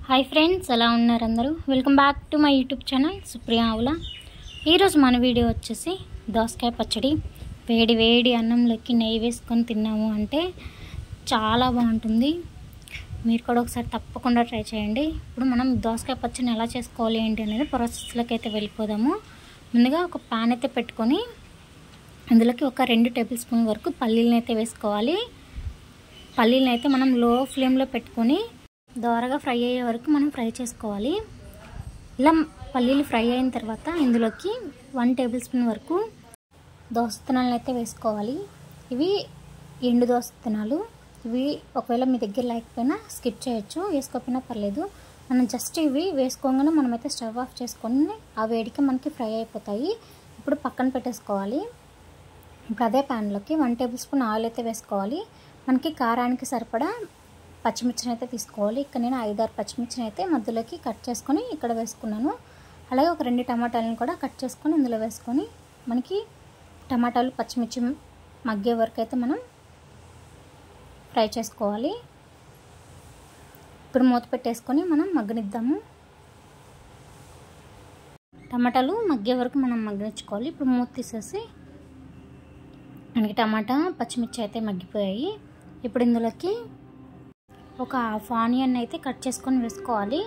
Hi friends, ఎలా ఉన్నారు అందరూ? Welcome back to my YouTube channel Supriya Avula. ఈరోజు మన వీడియో వచ్చేసి దోసకాయ పచ్చడి. వేడి వేడి అన్నంలోకి నెయ్యి వేసుకొని తిన్నాము అంటే చాలా బాగుంటుంది. మీరు కూడా ఒకసారి తప్పకుండా ట్రై చేయండి. ఇప్పుడు మనం దోసకాయ పచ్చడిని ఎలా చేసుకోవాలి ఏంటి అనేది ప్రాసెస్లోకి అయితే వెళ్ళిపోదాము. ముందుగా ఒక ప్యాన్ అయితే పెట్టుకొని అందులోకి ఒక 2 టేబుల్ స్పూన్ వరకు పల్లీలను అయితే వేసుకోవాలి. పల్లీలను అయితే మనం లో ఫ్లేమ్లో పెట్టుకొని దోరగా ఫ్రై అయ్యే వరకు మనం ఫ్రై చేసుకోవాలి. ఇలా పల్లీలు ఫ్రై అయిన తర్వాత ఇందులోకి 1 టేబుల్ స్పూన్ వరకు దోస విత్తనాలను అయితే వేసుకోవాలి. ఇవి ఎండు దోస విత్తనాలు. ఇవి ఒకవేళ మీ దగ్గర లేకపోయినా స్కిప్ చేయొచ్చు, వేసుకోకపోయినా పర్లేదు. మనం జస్ట్ ఇవి వేసుకోగానే మనమైతే స్టవ్ ఆఫ్ చేసుకొని ఆ వేడికి మనకి ఫ్రై అయిపోతాయి. ఇప్పుడు పక్కన పెట్టేసుకోవాలి. ఇప్పుడు అదే ప్యాన్లోకి 1 టేబుల్ స్పూన్ ఆయిల్ అయితే వేసుకోవాలి. మనకి కారానికి సరిపడా పచ్చిమిర్చిని అయితే తీసుకోవాలి. ఇక్కడ నేను 5-6 పచ్చిమిర్చిని అయితే మధ్యలోకి కట్ చేసుకొని ఇక్కడ వేసుకున్నాను. అలాగే ఒక 2 టమాటాలను కూడా కట్ చేసుకొని ఇందులో వేసుకొని మనకి టమాటాలు పచ్చిమిర్చి మగ్గే వరకు అయితే మనం ఫ్రై చేసుకోవాలి. ఇప్పుడు మూత పెట్టేసుకొని మనం మగ్గనిద్దాము. టమాటాలు మగ్గే వరకు మనం మగ్గనిచ్చుకోవాలి. ఇప్పుడు మూత తీసేసి మనకి టమాటా పచ్చిమిర్చి అయితే మగ్గిపోయాయి. ఇప్పుడు ఇందులోకి ఒక హాఫ్ ఆనియన్ అయితే కట్ చేసుకొని వేసుకోవాలి.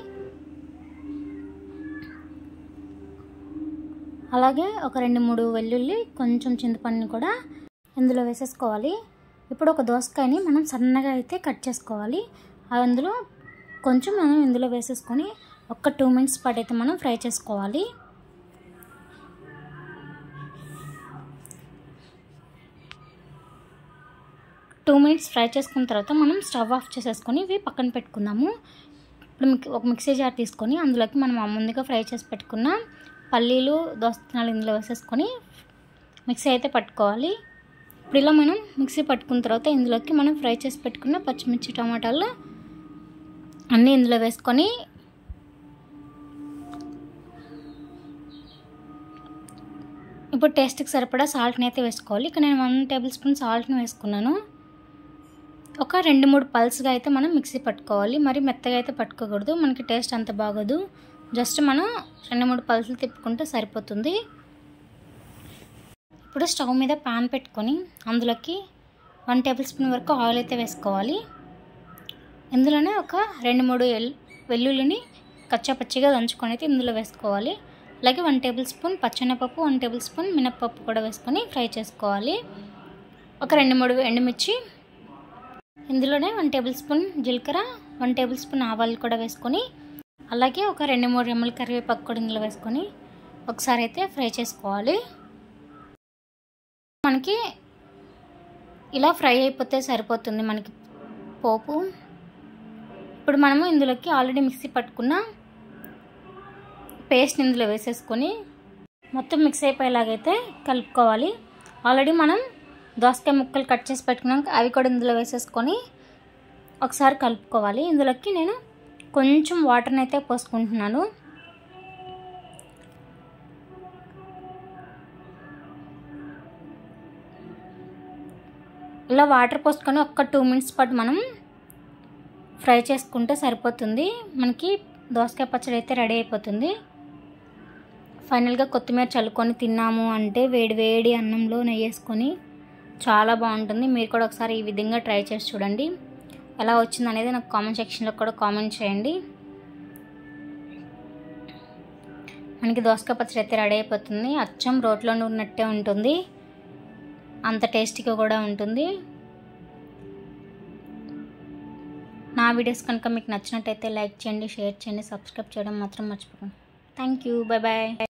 అలాగే ఒక 2-3 వెల్లుల్లి, కొంచెం చింతపండుని కూడా ఇందులో వేసేసుకోవాలి. ఇప్పుడు ఒక దోసకాయని మనం సన్నగా అయితే కట్ చేసుకోవాలి. అందులో కొంచెం మనం ఇందులో వేసేసుకొని ఒక 2 మినిట్స్ పాటు అయితే మనం ఫ్రై చేసుకోవాలి. టూ మినిట్స్ ఫ్రై చేసుకున్న తర్వాత మనం స్టవ్ ఆఫ్ చేసేసుకొని ఇవి పక్కన పెట్టుకుందాము. ఇప్పుడు ఒక మిక్సీ జార్ తీసుకొని అందులోకి మనం ముందుగా ఫ్రై చేసి పెట్టుకున్న పల్లీలు, దోస విత్తనాలు ఇందులో వేసేసుకొని మిక్సీ అయితే పట్టుకోవాలి. ఇప్పుడు ఇలా మనం మిక్సీ పట్టుకున్న తర్వాత ఇందులోకి మనం ఫ్రై చేసి పెట్టుకున్న పచ్చిమిర్చి, టమాటాలు అన్నీ ఇందులో వేసుకొని ఇప్పుడు టేస్ట్కి సరిపడా సాల్ట్ని అయితే వేసుకోవాలి. ఇక్కడ నేను 1 టేబుల్ స్పూన్ సాల్ట్ని వేసుకున్నాను. ఒక 2-3 పల్స్గా అయితే మనం మిక్సీ పట్టుకోవాలి. మరి మెత్తగా అయితే పట్టుకోకూడదు, మనకి టేస్ట్ అంత బాగోదు. జస్ట్ మనం 2-3 పల్సులు తిప్పుకుంటే సరిపోతుంది. ఇప్పుడు స్టవ్ మీద ప్యాన్ పెట్టుకొని అందులోకి 1 టేబుల్ స్పూన్ వరకు ఆయిల్ అయితే వేసుకోవాలి. ఇందులోనే ఒక 2-3 వెల్లుల్లిని కచ్చాపచ్చిగా దంచుకొని అయితే ఇందులో వేసుకోవాలి. అలాగే 1 టేబుల్ స్పూన్ పచ్చెనపప్పు, 1 టేబుల్ స్పూన్ మినప్పప్పు కూడా వేసుకొని ఫ్రై చేసుకోవాలి. ఒక 2-3 ఎండుమిర్చి, ఇందులోనే 1 టేబుల్ స్పూన్ జీలకర్ర, 1 టేబుల్ స్పూన్ ఆవాలు కూడా వేసుకొని అలాగే ఒక 2-3 రెమ్మల కరివేపాకు కూడా ఇందులో వేసుకొని ఒకసారి అయితే ఫ్రై చేసుకోవాలి. మనకి ఇలా ఫ్రై అయిపోతే సరిపోతుంది మనకి పోపు. ఇప్పుడు మనము ఇందులోకి ఆల్రెడీ మిక్సీ పట్టుకున్న పేస్ట్ని ఇందులో వేసేసుకొని మొత్తం మిక్స్ అయిపోయేలాగైతే కలుపుకోవాలి. ఆల్రెడీ మనం దోసకాయ ముక్కలు కట్ చేసి పెట్టుకున్నాక అవి కూడా ఇందులో వేసేసుకొని ఒకసారి కలుపుకోవాలి. ఇందులోకి నేను కొంచెం వాటర్ని అయితే పోసుకుంటున్నాను. ఇలా వాటర్ పోసుకొని ఒక 2 మినిట్స్ పాటు మనం ఫ్రై చేసుకుంటే సరిపోతుంది. మనకి దోసకాయ పచ్చడి అయితే రెడీ అయిపోతుంది. ఫైనల్గా కొత్తిమీర చల్లుకొని తిన్నాము అంటే వేడి వేడి అన్నంలో నెయ్యి వేసుకొని చాలా బాగుంటుంది. మీరు కూడా ఒకసారి ఈ విధంగా ట్రై చేసి చూడండి. ఎలా వచ్చింది అనేది నాకు కామెంట్ సెక్షన్లో కూడా కామెంట్ చేయండి. మనకి దోసకాయ పచ్చడి అయితే రెడీ అయిపోతుంది. అచ్చం రోట్లో ఉన్నట్టే ఉంటుంది, అంత టేస్టీగా కూడా ఉంటుంది. నా వీడియోస్ కనుక మీకు నచ్చినట్టయితే లైక్ చేయండి, షేర్ చేయండి, సబ్స్క్రైబ్ చేయడం మాత్రం మర్చిపోకండి. Thank you, bye bye.